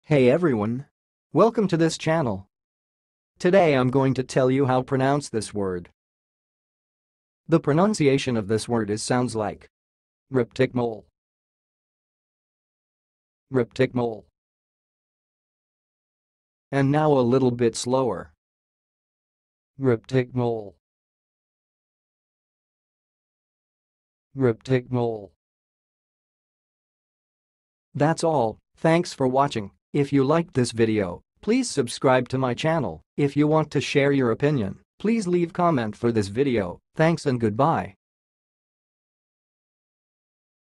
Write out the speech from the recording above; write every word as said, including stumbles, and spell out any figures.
Hey everyone! Welcome to this channel. Today I'm going to tell you how to pronounce this word. The pronunciation of this word is sounds like Mropticmole. Mropticmole. And now a little bit slower. Mropticmole. Mropticmole. That's all, thanks for watching. If you liked this video, please subscribe to my channel. If you want to share your opinion, please leave comment for this video. Thanks and goodbye.